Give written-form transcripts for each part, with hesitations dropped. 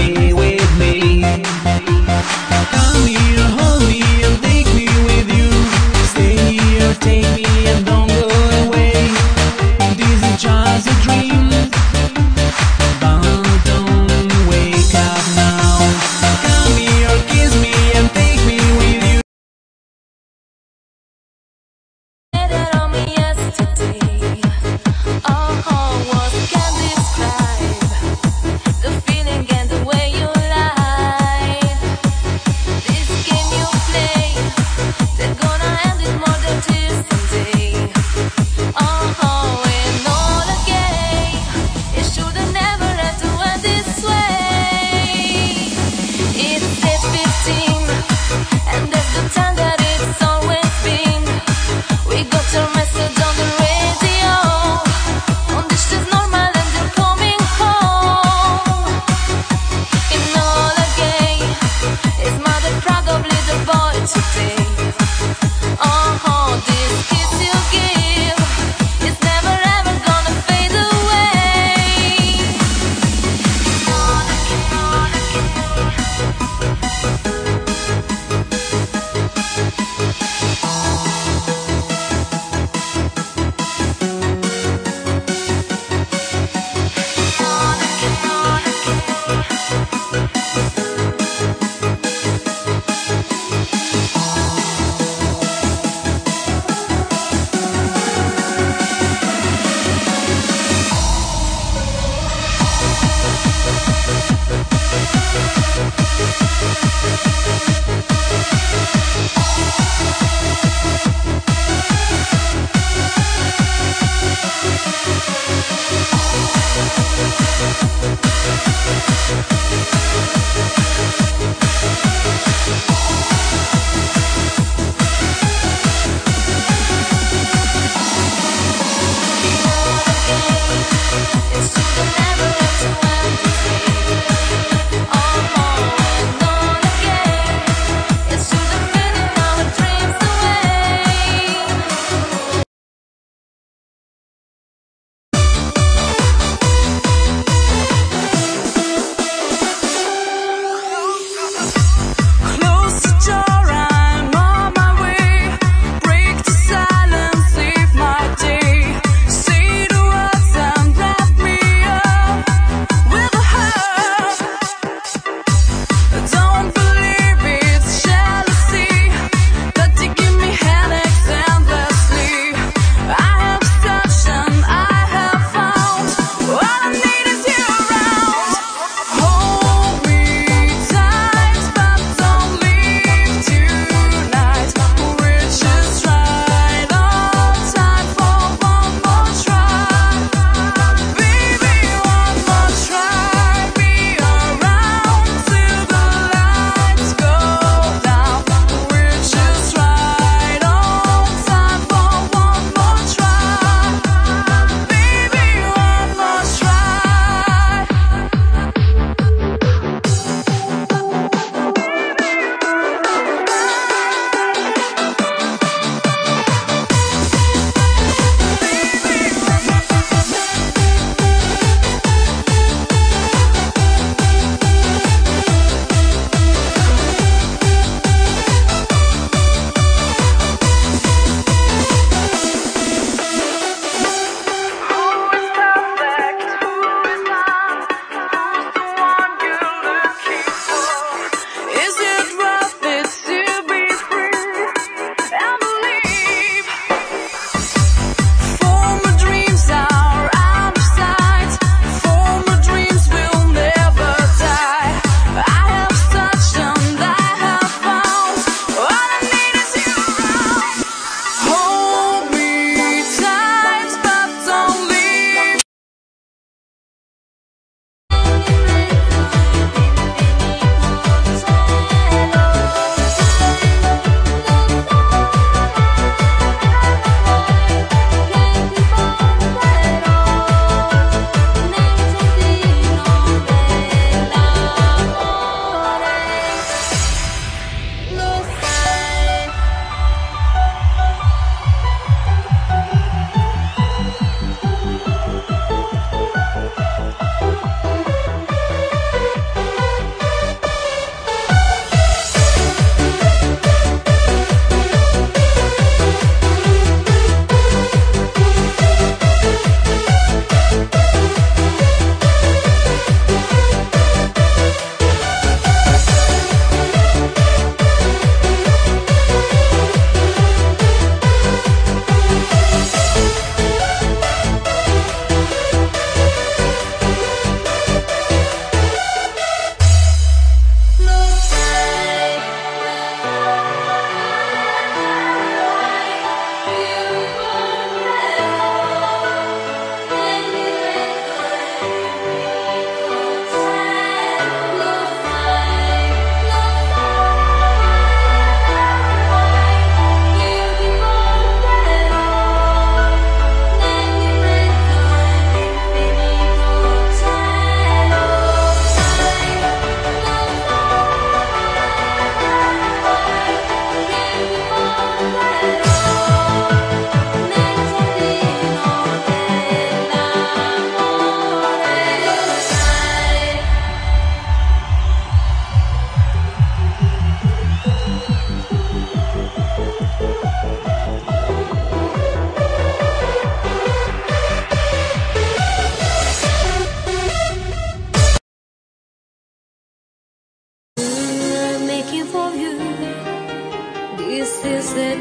stay with me. Come here, hold me and take me with you. Stay here, take me and don't go away. This is just a dream, but don't wake up now. Come here, kiss me and take me with you. That on me yesterday. Oh, what can describe the feeling and the way you lie.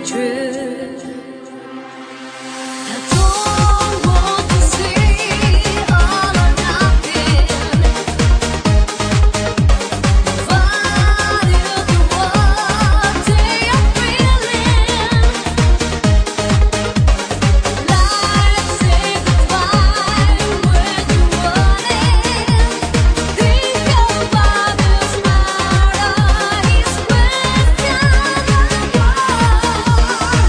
true. I don't want to see all or nothing. Value the what they are feeling. Life's in the time when you want it. Think about the smile on his question.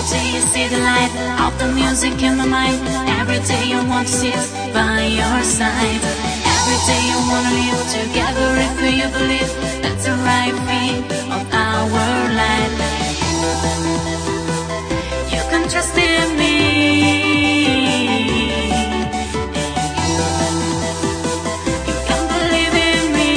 day you see the light of the music in my mind. Every day you want to sit by your side. Every day you wanna live together if you believe that's the right thing of our life. You can trust in me. You can believe in me.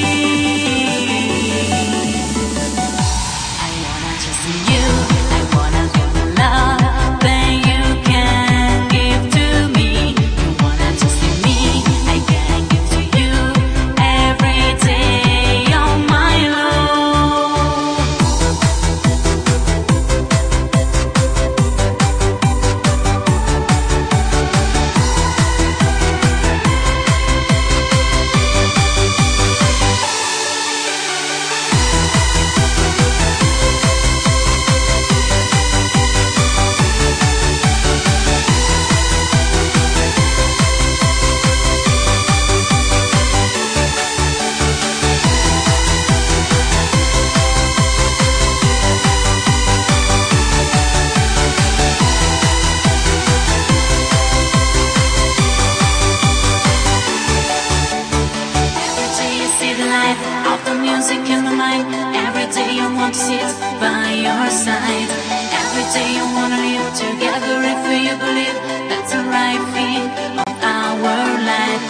I wanna trust in you. I wanna give the love that you can give to me. You wanna trust in me. I can give to you every day of my love. Every day you see the light of the music in my mind. Every day you want to sit by your side. Every day you wanna live together if you believe that's the right thing of our life.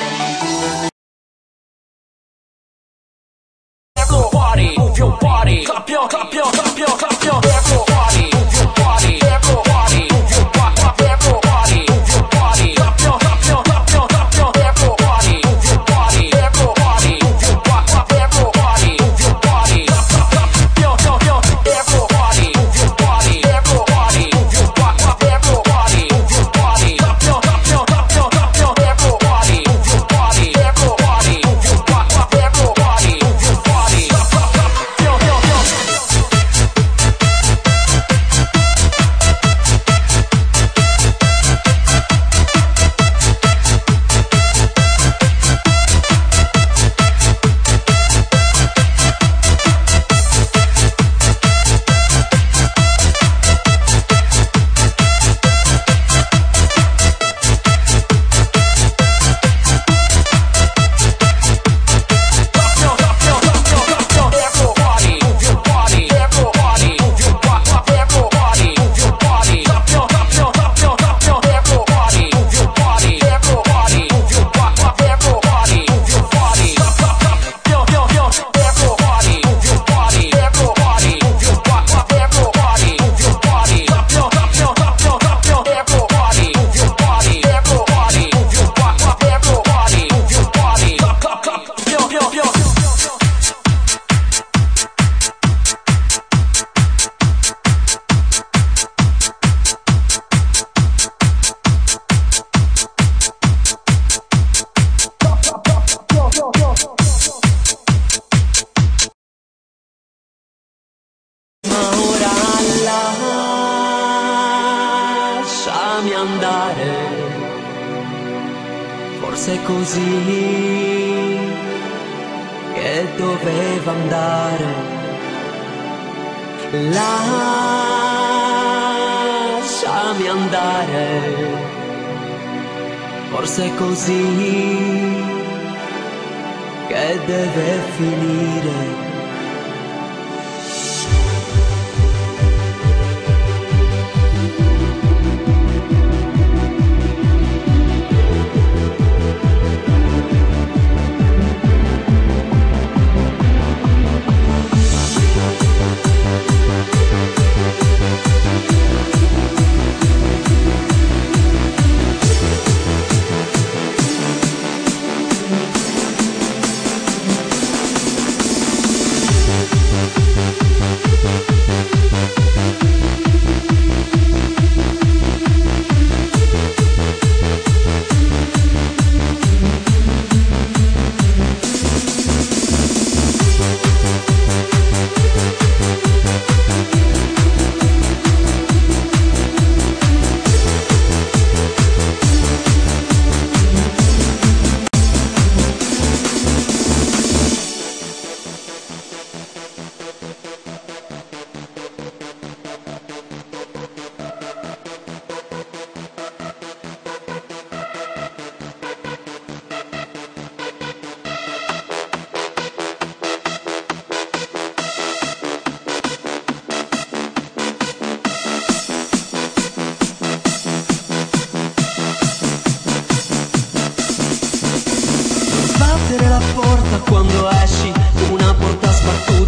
Everybody, move your body, clap your, clap your, clap your, clap your. Everybody, move your body, everybody, move your body, everybody, move your body, clap your, clap your, clap your, clap your. Everybody, move your body, everybody, move your body, everybody, move your body, clap, clap, clap your, your. Everybody, move your body, everybody, move your body, everybody, move your body, clap your, clap your, clap your, clap your. Everybody, move your body, everybody, move your body, everybody, move your body, clap, clap, clap your, your. Ma ora lasciami andare, forse è così che doveva andare. Lasciami andare, forse è così che deve finire.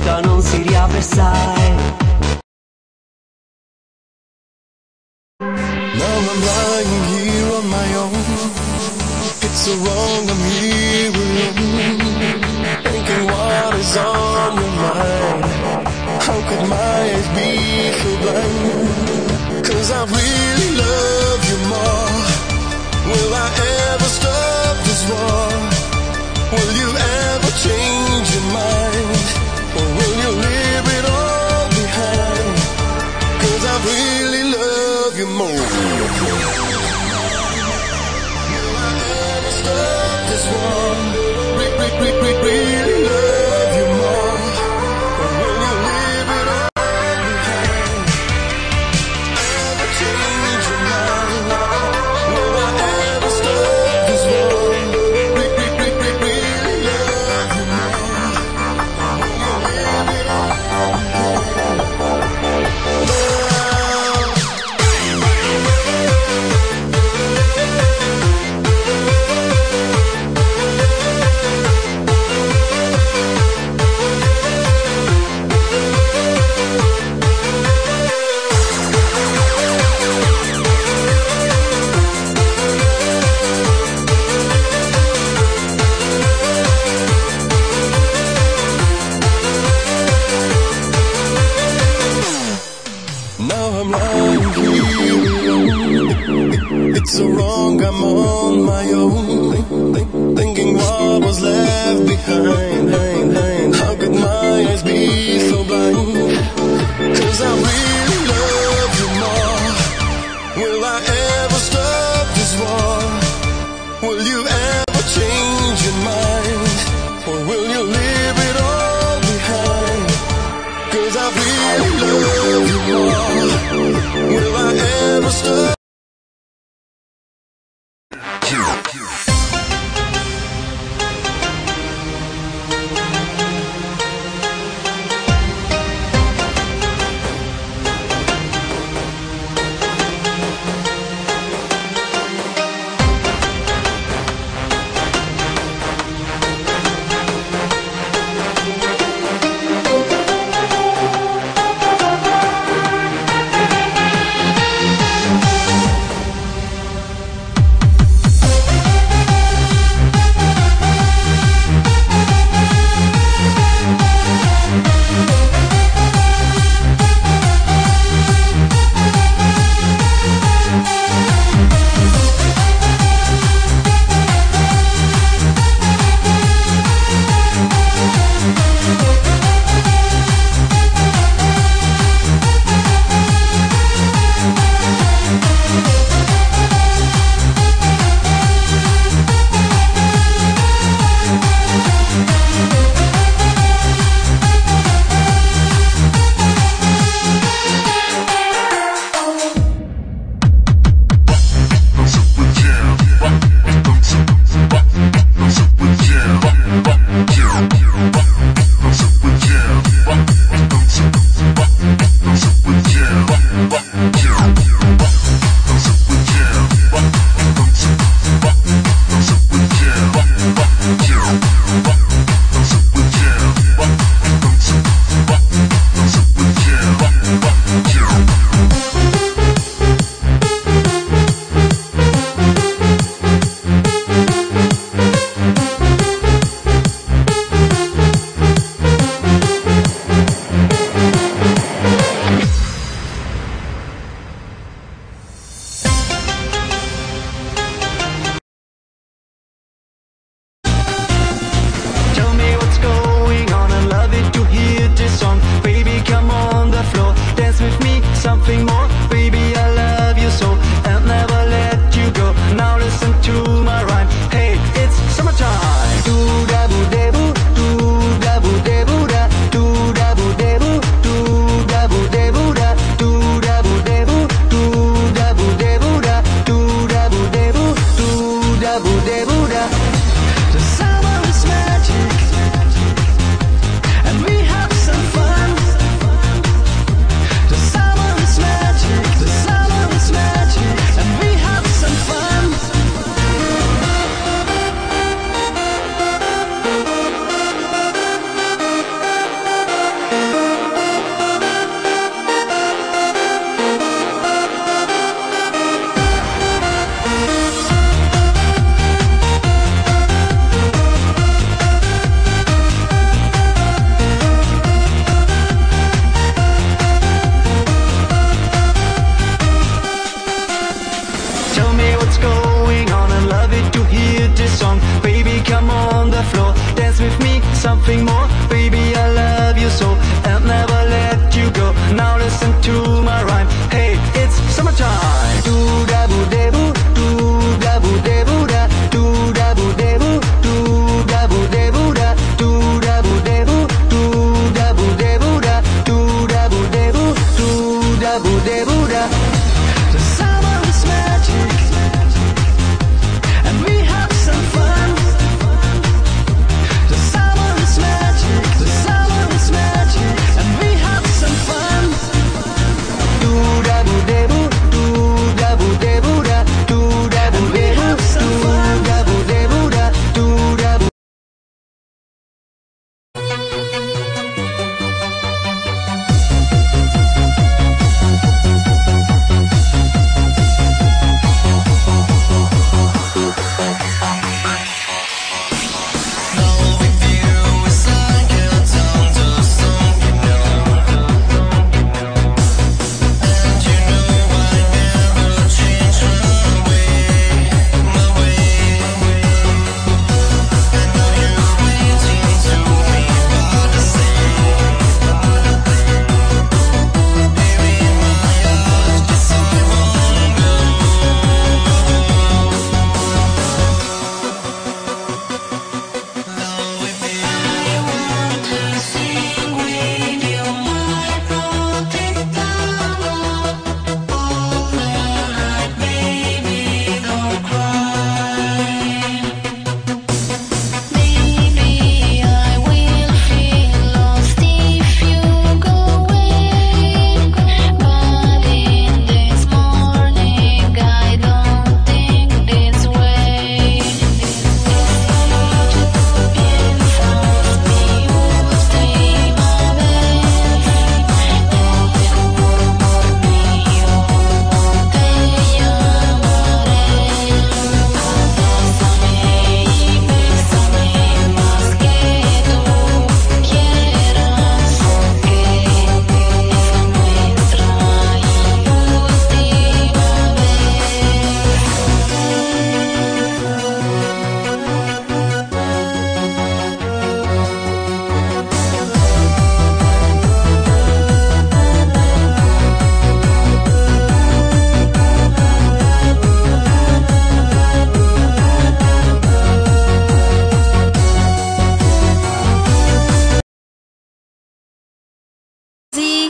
porta non si riapre, sai. Now I'm lying here on my own. It's so wrong, I'm here alone, thinking what is on your mind. How could my eyes be so blind? 'Cause I really love you more. Will I ever stop this war? Will you ever change your mind? Or will you leave it all behind? 'Cause I really love you more. Will I ever stop this war? Really love you more. Or will you leave it all behind? Ever change your mind? Will I ever stop this war? Really love you more. Or will you leave it all Now I'm lying here alone. It's so wrong, I'm on my own, thinking what was left behind. How could my eyes be so blind? 'Cause I really love you more. Will I ever stop this war? Will you ever change your mind? Or will you leave it all behind? 'Cause I really love you more. Will I ever stop?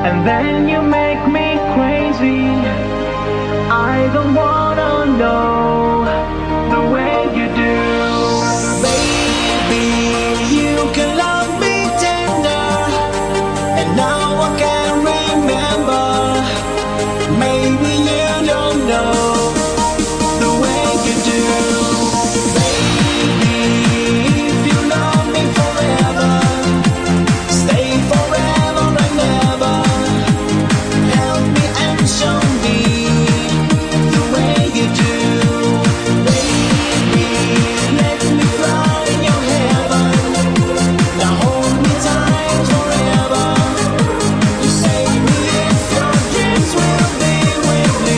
and then you make me crazy. I don't wanna know the way you do. Baby, you can love me tender, and now I can remember. Maybe you don't know the way you do. Baby, if you love me forever, stay forever and ever. Help me and show me the way you do. Baby, let me fly in your heaven. Now hold me tight forever. You save me if your dreams will be with me.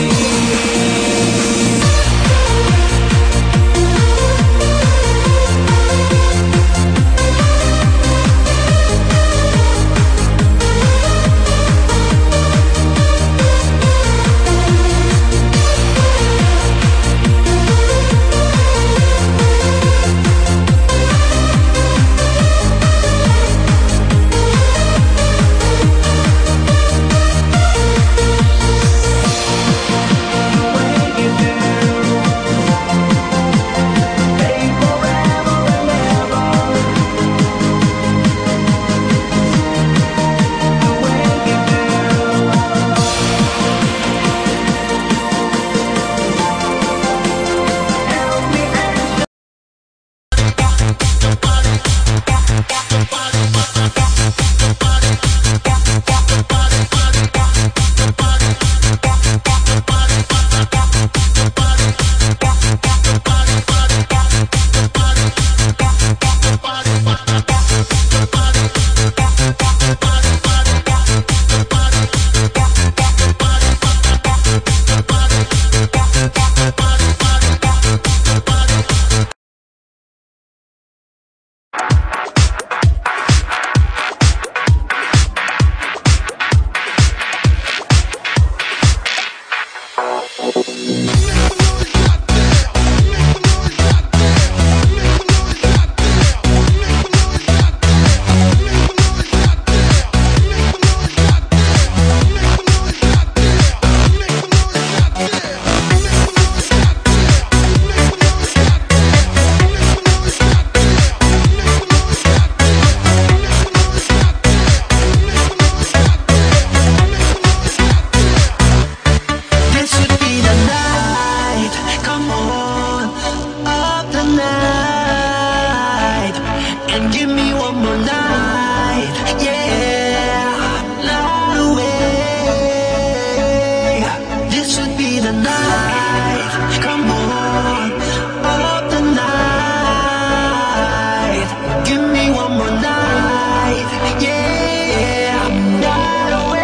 This should be the night. Come on, up the night, and give me one more night. Yeah, not away. This should be the night. Come on, up the night, give me one more night. Yeah, not away.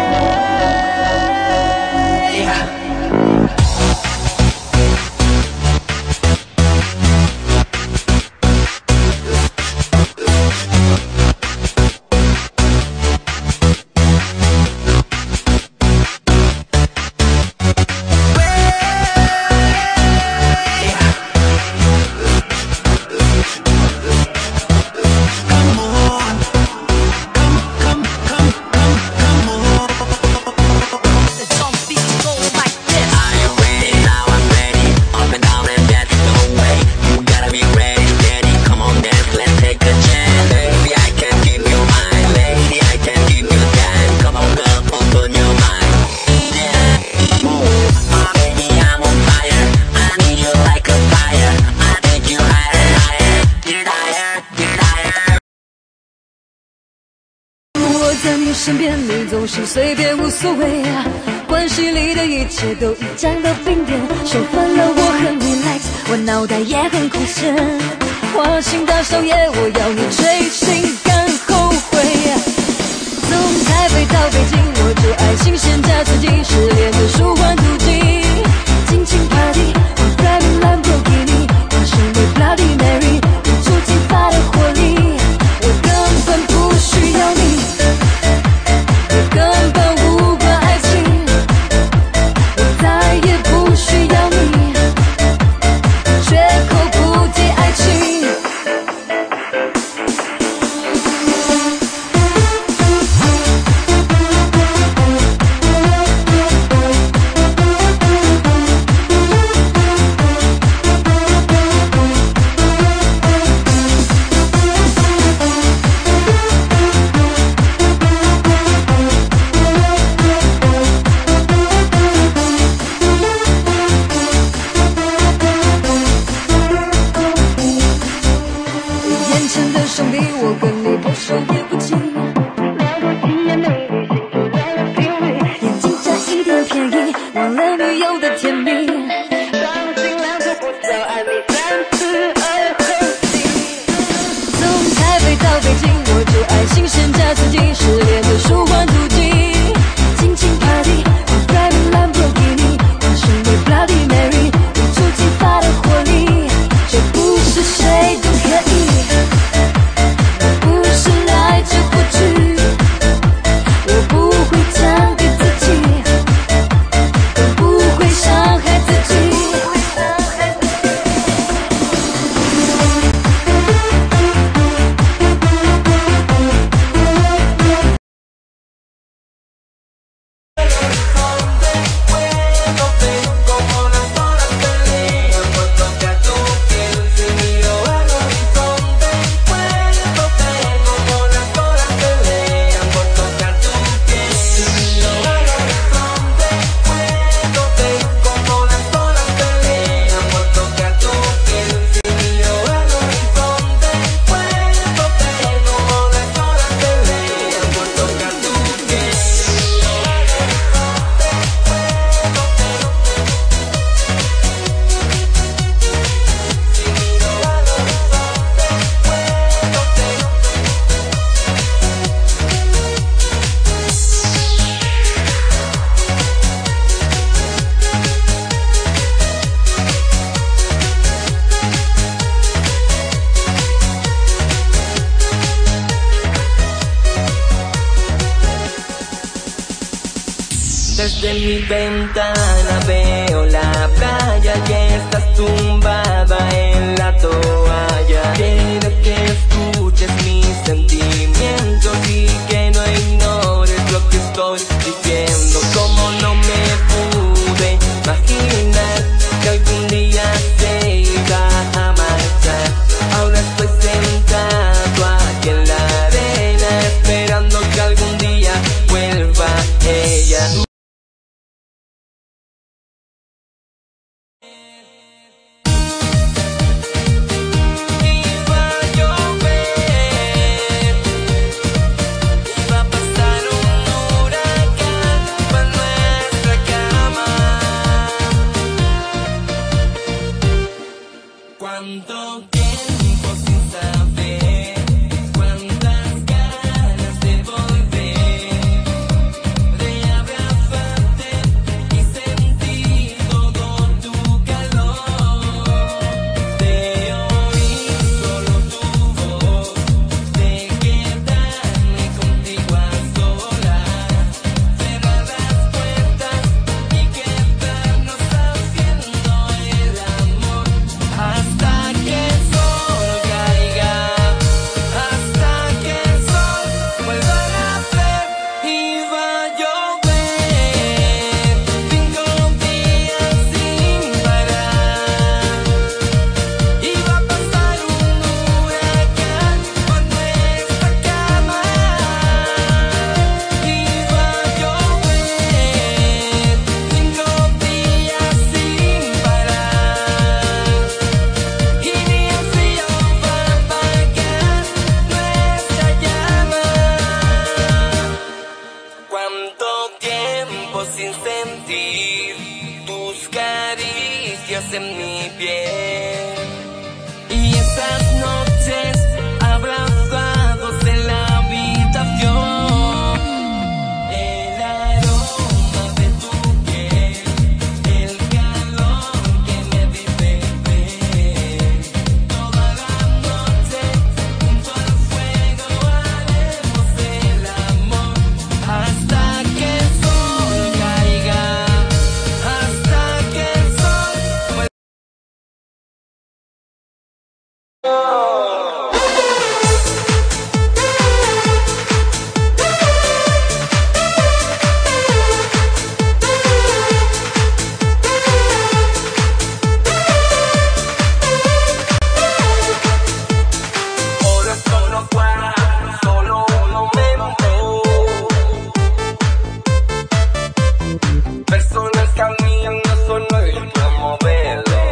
Come on, come on. The drum beat go like this. Are you ready? Now I'm ready. Up and down and that no way. You gotta be ready, steady. Come on, dance, let's take a chance. Baby, I can keep you mine. Lady, I can keep you time. Come on, girl, open your mind. Yeah, move, my baby, I'm on fire. I need you like a fire. I take you higher and higher. Get higher, get higher. 我在你身边，你总是随便无所谓啊。关系里的一切都已降到冰点，说烦了我很 relax，我脑袋也很空闲。花心大少爷，我要你追星干后悔。从台北到北京，我只爱新鲜加刺激，失恋的舒缓途径。尽情 party， 我 driving Lamborghini， 化身为 Bloody Mary， 演出激发的活力。我根本不需要你。我根本无关爱情，我再也不需要你，绝口不提爱情。 Desde mi ventana veo la playa y estás tumbada en la toalla. Quiero que escuches mis sentimientos y que no ignores lo que estoy diciendo. Como no me pude imaginar que algún día se iba a marchar. Ahora estoy sentado aquí en la arena esperando que algún día vuelva ella. Cuánto tiempo sin saber, cuántas ganas de volver, de abrazarte y sentir todo tu calor, de oír solo tu voz, de quedarme contigo a solas, cerrar las puertas y quedarnos haciendo el amor. Hasta que el sol caiga, hasta que el sol vuelva a nacer y va a llover 5 días sin parar. Y va a pasar un huracán por nuestra cama. Y va a llover 5 días sin parar. Y ni el frío va a apagar nuestra llama. Cuánto tiempo sin sentir tus caricias en mi piel. Y esas noches abrazados en la habitación. El aroma de tu piel, el calor que me dice ven. Toda la noche junto al fuego haremos el amor. Hasta que el sol caiga, hasta que el sol vuelva. Ahora solo fuera, solo un momento. Personas caminando solo en tu modelo.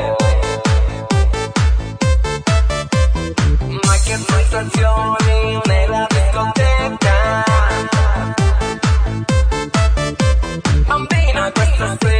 Más que sensación en la discoteca. Bambina, questa sera